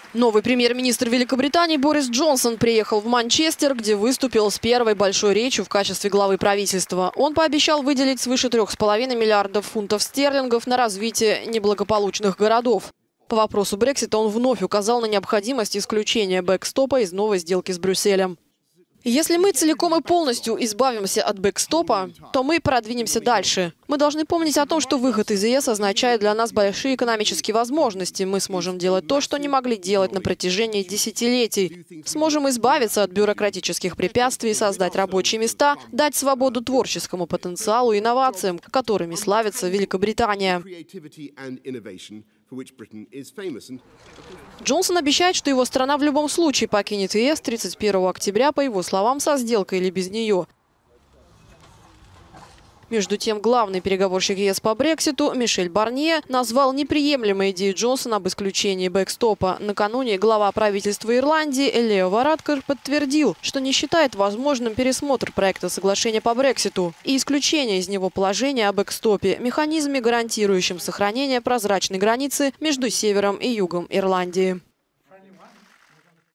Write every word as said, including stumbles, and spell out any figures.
Новый премьер-министр Великобритании Борис Джонсон приехал в Манчестер, где выступил с первой большой речью в качестве главы правительства. Он пообещал выделить свыше трех с половиной миллиардов фунтов стерлингов на развитие неблагополучных городов. По вопросу Брексита он вновь указал на необходимость исключения бэкстопа из новой сделки с Брюсселем. Если мы целиком и полностью избавимся от бэкстопа, то мы продвинемся дальше. Мы должны помнить о том, что выход из ЕС означает для нас большие экономические возможности. Мы сможем делать то, что не могли делать на протяжении десятилетий. Сможем избавиться от бюрократических препятствий, создать рабочие места, дать свободу творческому потенциалу и инновациям, которыми славится Великобритания. Джонсон обещает, что его страна в любом случае покинет ЕС тридцать первого октября, по его словам, со сделкой или без нее. Между тем, главный переговорщик ЕС по Брекситу Мишель Барнье назвал неприемлемой идею Джонсона об исключении бэкстопа. Накануне глава правительства Ирландии Лео Варадкар подтвердил, что не считает возможным пересмотр проекта соглашения по Брекситу и исключение из него положения о бэкстопе, механизме, гарантирующем сохранение прозрачной границы между севером и югом Ирландии.